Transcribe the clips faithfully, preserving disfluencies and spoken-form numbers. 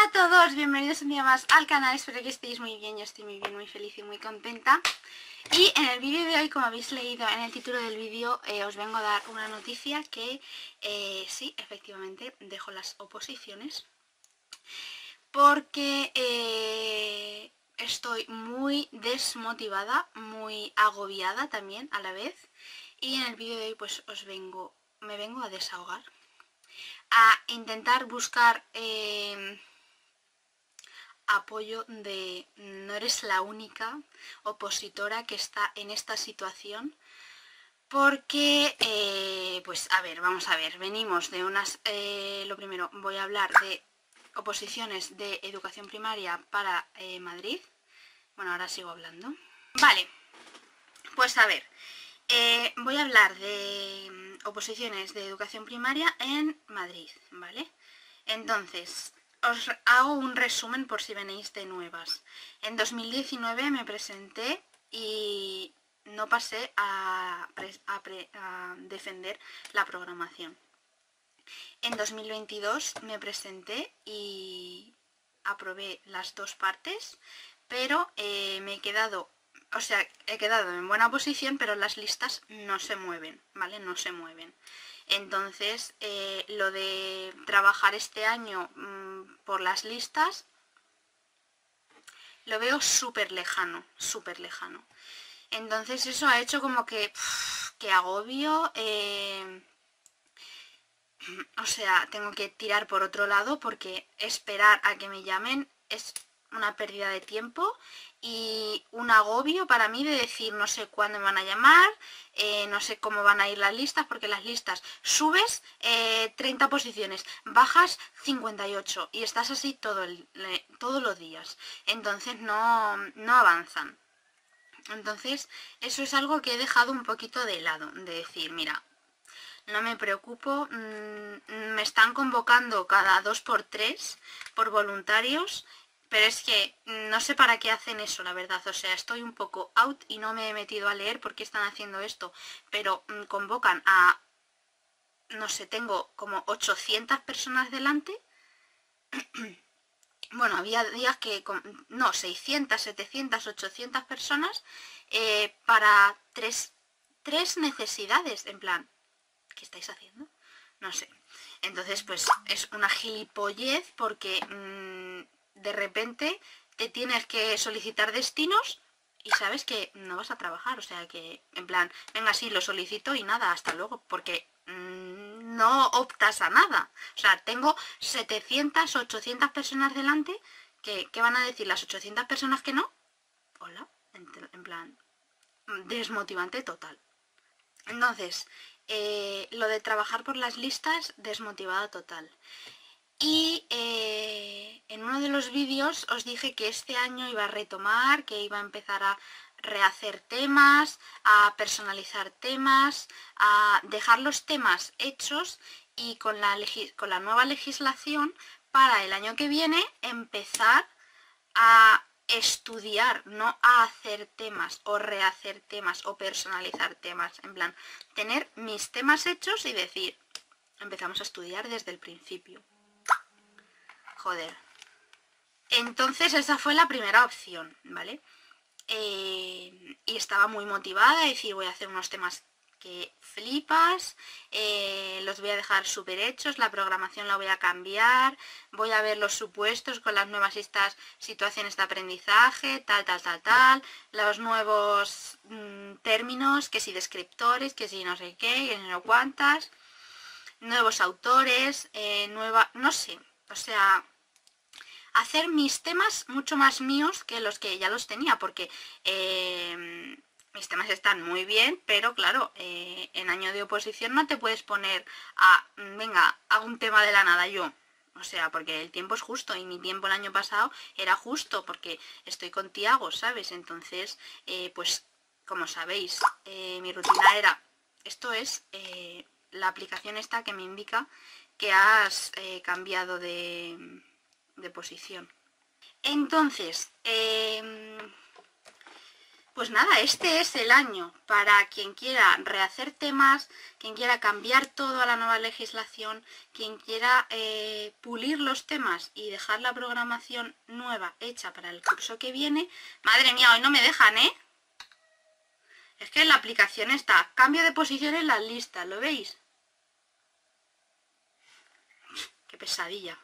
Hola a todos, bienvenidos un día más al canal, espero que estéis muy bien, yo estoy muy bien, muy feliz y muy contenta. Y en el vídeo de hoy, como habéis leído en el título del vídeo, eh, os vengo a dar una noticia que eh, sí, efectivamente, dejo las oposiciones. Porque eh, estoy muy desmotivada, muy agobiada también a la vez. Y en el vídeo de hoy pues os vengo, me vengo a desahogar, a intentar buscar eh, apoyo de no eres la única opositora que está en esta situación. Porque, eh, pues a ver, vamos a ver, venimos de unas, eh, lo primero voy a hablar de oposiciones de educación primaria para eh, Madrid. Bueno, ahora sigo hablando. Vale, pues a ver, eh, voy a hablar de mm, oposiciones de educación primaria en Madrid, ¿vale? Entonces, os hago un resumen por si venís de nuevas. En dos mil diecinueve me presenté y no pasé a, a, a defender la programación. En dos mil veintidós me presenté y aprobé las dos partes, pero eh, me he quedado, o sea, he quedado en buena posición, pero las listas no se mueven, ¿vale? No se mueven. Entonces, eh, lo de trabajar este año mmm, por las listas, lo veo súper lejano, súper lejano. Entonces eso ha hecho como que, pff, que agobio, eh, o sea, tengo que tirar por otro lado porque esperar a que me llamen es una pérdida de tiempo y un agobio para mí de decir no sé cuándo me van a llamar, eh, no sé cómo van a ir las listas, porque las listas subes eh, treinta posiciones, bajas cincuenta y ocho y estás así todo el, le, todos los días, entonces no, no avanzan. Entonces eso es algo que he dejado un poquito de lado, de decir, mira, no me preocupo, mmm, me están convocando cada dos por tres por voluntarios, pero es que no sé para qué hacen eso, la verdad. O sea, estoy un poco out y no me he metido a leer por qué están haciendo esto, pero mmm, convocan a, no sé, tengo como ochocientas personas delante. Bueno, había días que, no, seiscientas, setecientas, ochocientas personas eh, para tres, tres necesidades, en plan, ¿qué estáis haciendo? No sé. Entonces, pues es una gilipollez porque mmm, de repente te tienes que solicitar destinos y sabes que no vas a trabajar. O sea que, en plan, venga, sí, lo solicito y nada, hasta luego, porque mmm, no optas a nada. O sea, tengo setecientas, ochocientas personas delante que, ¿qué van a decir las ochocientas personas que no? Hola, en, en plan, desmotivante total. Entonces, eh, lo de trabajar por las listas, desmotivada total. Y eh, en uno de los vídeos os dije que este año iba a retomar, que iba a empezar a rehacer temas, a personalizar temas, a dejar los temas hechos y con la, con la nueva legislación para el año que viene empezar a estudiar, no a hacer temas o rehacer temas o personalizar temas, en plan, tener mis temas hechos y decir, empezamos a estudiar desde el principio. Joder. Entonces esa fue la primera opción, ¿vale? Eh, y estaba muy motivada a decir, voy a hacer unos temas que flipas, eh, los voy a dejar súper hechos, la programación la voy a cambiar, voy a ver los supuestos con las nuevas estas situaciones de aprendizaje, tal, tal, tal, tal, los nuevos mmm, términos, que si descriptores, que si no sé qué, que no cuántas, nuevos autores, eh, nueva, no sé, o sea, hacer mis temas mucho más míos que los que ya los tenía, porque eh, mis temas están muy bien, pero claro, eh, en año de oposición no te puedes poner a, venga, hago un tema de la nada yo. O sea, porque el tiempo es justo y mi tiempo el año pasado era justo porque estoy con Tiago, ¿sabes? Entonces, eh, pues, como sabéis, eh, mi rutina era, esto es eh, la aplicación esta que me indica que has eh, cambiado de... de posición. Entonces, eh, Pues nada, este es el año para quien quiera rehacer temas, quien quiera cambiar todo a la nueva legislación, quien quiera eh, pulir los temas y dejar la programación nueva hecha para el curso que viene. Madre mía, hoy no me dejan, ¿eh? Es que en la aplicación está cambio de posición en las listas, ¿lo veis? Qué pesadilla.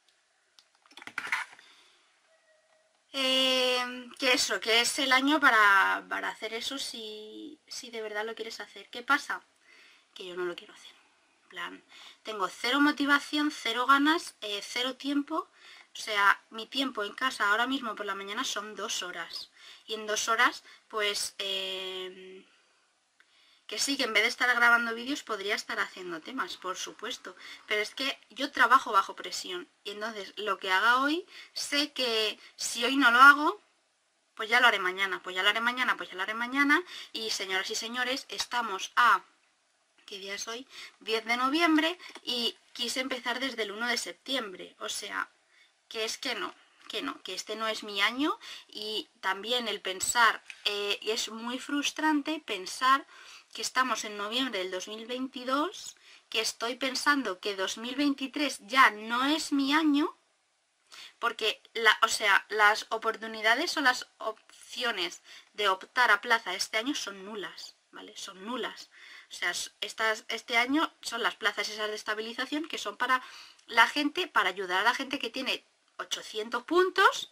Eh, que eso, que es el año para, para hacer eso si, si de verdad lo quieres hacer. ¿Qué pasa? Que yo no lo quiero hacer. En plan, tengo cero motivación, cero ganas, eh, cero tiempo. O sea, mi tiempo en casa ahora mismo por la mañana son dos horas. Y en dos horas, pues... Eh, que sí, que en vez de estar grabando vídeos podría estar haciendo temas, por supuesto. Pero es que yo trabajo bajo presión. Y entonces lo que haga hoy, sé que si hoy no lo hago, pues ya lo haré mañana. Pues ya lo haré mañana, pues ya lo haré mañana. Y señoras y señores, estamos a... ¿qué día es hoy? diez de noviembre y quise empezar desde el uno de septiembre. O sea, que es que no. Que no, que este no es mi año. Y también el pensar, eh, es muy frustrante pensar que estamos en noviembre del dos mil veintidós, que estoy pensando que dos mil veintitrés ya no es mi año, porque, la, o sea, las oportunidades o las opciones de optar a plaza este año son nulas, ¿vale? Son nulas. O sea, estas, este año son las plazas esas de estabilización que son para la gente, para ayudar a la gente que tiene ochocientos puntos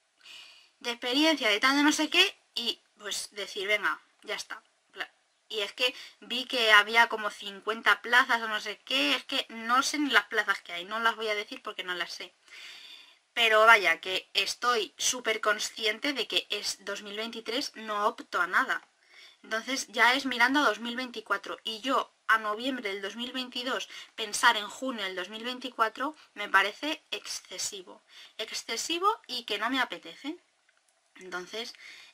de experiencia de tal de no sé qué y pues decir, venga, ya está. Y es que vi que había como cincuenta plazas o no sé qué, es que no sé ni las plazas que hay, no las voy a decir porque no las sé. Pero vaya, que estoy súper consciente de que es dos mil veintitrés, no opto a nada. Entonces ya es mirando a dos mil veinticuatro y yo a noviembre del dos mil veintidós pensar en junio del dos mil veinticuatro me parece excesivo. Excesivo y que no me apetece. Entonces,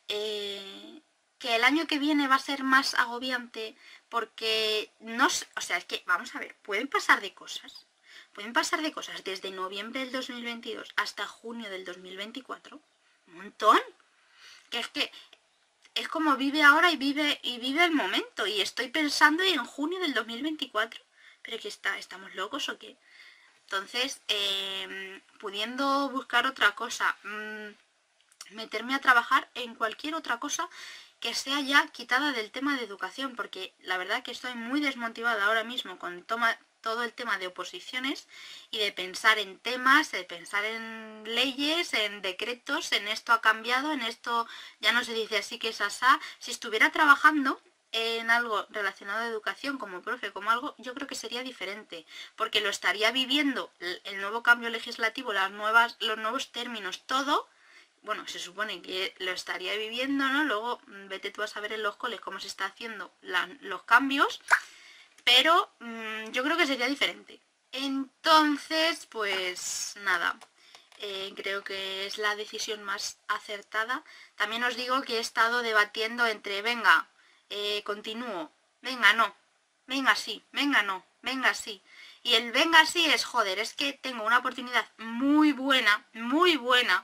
eh, que el año que viene va a ser más agobiante porque no sé, o sea, es que, vamos a ver, pueden pasar de cosas, pueden pasar de cosas desde noviembre del dos mil veintidós hasta junio del dos mil veinticuatro, un montón, que es que es como vive ahora y vive, y vive el momento, y estoy pensando en junio del dos mil veinticuatro, pero que está, ¿estamos locos o qué? Entonces, eh, pudiendo buscar otra cosa, mmm, meterme a trabajar en cualquier otra cosa que sea ya quitada del tema de educación, porque la verdad que estoy muy desmotivada ahora mismo con toma, todo el tema de oposiciones y de pensar en temas, de pensar en leyes, en decretos, en esto ha cambiado, en esto ya no se dice así que es asá. Si estuviera trabajando en algo relacionado a educación como profe, como algo, yo creo que sería diferente, porque lo estaría viviendo el nuevo cambio legislativo, las nuevas, los nuevos términos, todo. Bueno, se supone que lo estaría viviendo, ¿no? Luego vete tú a saber en los coles cómo se está haciendo la, los cambios, pero mmm, yo creo que sería diferente. Entonces, pues nada, eh, creo que es la decisión más acertada. También os digo que he estado debatiendo entre, venga, eh, continúo, venga, no, venga, sí, venga, no, venga, sí. Y el venga, sí es, joder, es que tengo una oportunidad muy buena, muy buena,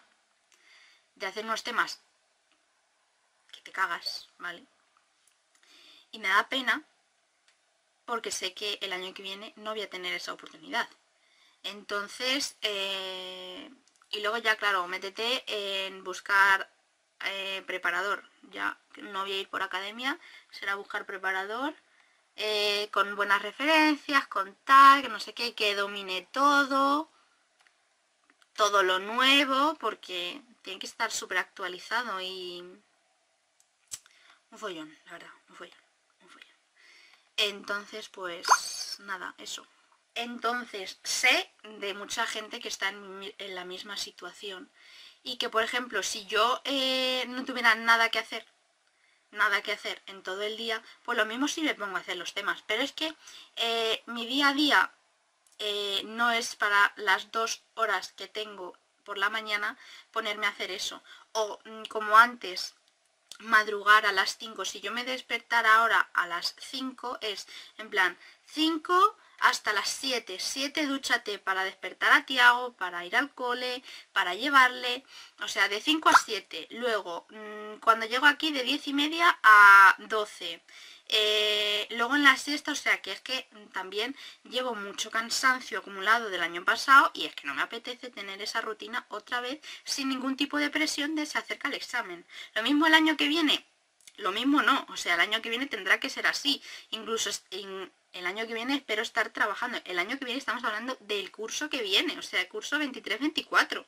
de hacer unos temas que te cagas, ¿vale? Y me da pena porque sé que el año que viene no voy a tener esa oportunidad. Entonces, eh, y luego ya, claro, métete en buscar eh, preparador. Ya no voy a ir por academia, será buscar preparador eh, con buenas referencias, con tal, que no sé qué, que domine todo, todo lo nuevo, porque tiene que estar súper actualizado y... un follón, la verdad, un follón, un follón. Entonces, pues, nada, eso. Entonces, sé de mucha gente que está en, en la misma situación y que, por ejemplo, si yo eh, no tuviera nada que hacer, nada que hacer en todo el día, pues lo mismo sí me pongo a hacer los temas. Pero es que eh, mi día a día eh, no es para las dos horas que tengo por la mañana ponerme a hacer eso. O como antes, madrugar a las cinco. Si yo me despertara ahora a las cinco, es en plan cinco, hasta las siete. siete dúchate para despertar a Tiago, para ir al cole, para llevarle, o sea, de cinco a siete. Luego, mmm, cuando llego aquí de diez y media a doce. Eh, luego en la siesta, o sea que es que también llevo mucho cansancio acumulado del año pasado y es que no me apetece tener esa rutina otra vez sin ningún tipo de presión de se acerca el examen. Lo mismo el año que viene, lo mismo no, o sea, el año que viene tendrá que ser así. Incluso en el año que viene espero estar trabajando. El año que viene estamos hablando del curso que viene, o sea, el curso veintitrés veinticuatro.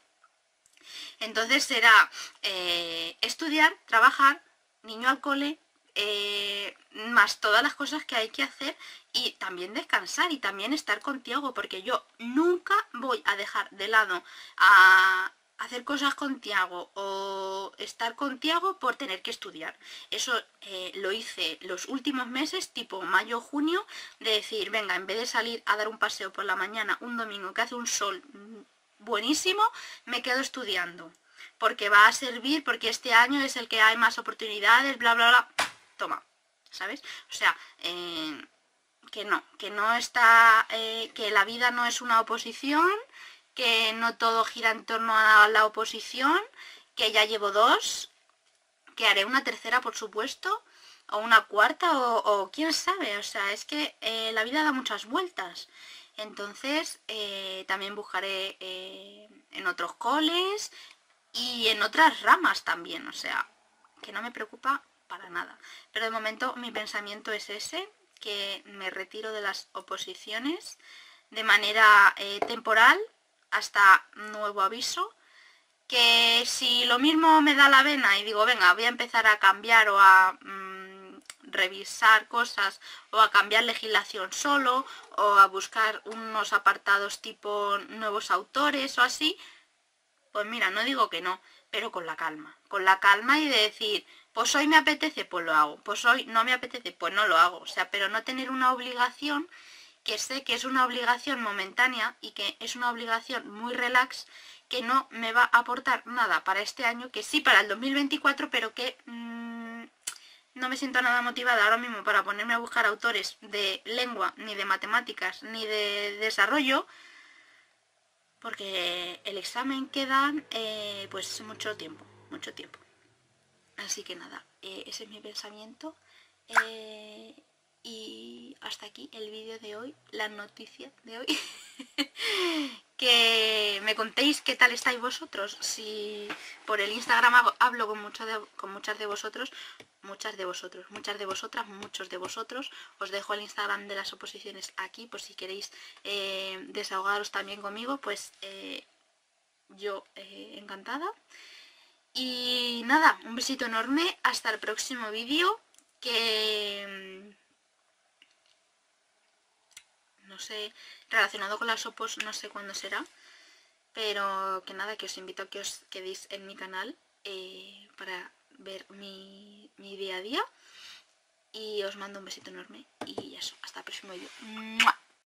Entonces será eh, estudiar, trabajar, niño al cole, eh, más todas las cosas que hay que hacer y también descansar y también estar con Tiago, porque yo nunca voy a dejar de lado a hacer cosas con Tiago o estar con Tiago por tener que estudiar. Eso eh, lo hice los últimos meses, tipo mayo, junio, de decir, venga, en vez de salir a dar un paseo por la mañana un domingo que hace un sol buenísimo, me quedo estudiando porque va a servir, porque este año es el que hay más oportunidades, bla bla bla. Toma, ¿sabes? O sea, eh, que no, que no está, eh, que la vida no es una oposición, que no todo gira en torno a la oposición, que ya llevo dos, que haré una tercera por supuesto, o una cuarta, o, o quién sabe, o sea, es que eh, la vida da muchas vueltas. Entonces eh, también buscaré eh, en otros coles y en otras ramas también, o sea, que no me preocupa para nada. Pero de momento mi pensamiento es ese, que me retiro de las oposiciones de manera eh, temporal hasta nuevo aviso, que si lo mismo me da la vena y digo, venga, voy a empezar a cambiar o a mmm, revisar cosas o a cambiar legislación solo o a buscar unos apartados tipo nuevos autores o así, pues mira, no digo que no, pero con la calma, con la calma y de decir, pues hoy me apetece, pues lo hago, pues hoy no me apetece, pues no lo hago, o sea, pero no tener una obligación que sé que es una obligación momentánea y que es una obligación muy relax, que no me va a aportar nada para este año, que sí para el dos mil veinticuatro, pero que mmm, no me siento nada motivada ahora mismo para ponerme a buscar autores de lengua, ni de matemáticas, ni de desarrollo, porque el examen queda eh, pues mucho tiempo, mucho tiempo. Así que nada, eh, ese es mi pensamiento. Eh, y hasta aquí el vídeo de hoy, la noticia de hoy. Que me contéis qué tal estáis vosotros. Si por el Instagram hago, hablo con, mucho de, con muchas de vosotros, muchas de vosotros, muchas de vosotras, muchos de vosotros. Os dejo el Instagram de las oposiciones aquí por si queréis eh, desahogaros también conmigo, pues eh, yo eh, encantada. Y nada, un besito enorme, hasta el próximo vídeo, que no sé, relacionado con las opos, no sé cuándo será, pero que nada, que os invito a que os quedéis en mi canal eh, para ver mi, mi día a día, y os mando un besito enorme y eso, hasta el próximo vídeo. ¡Mua!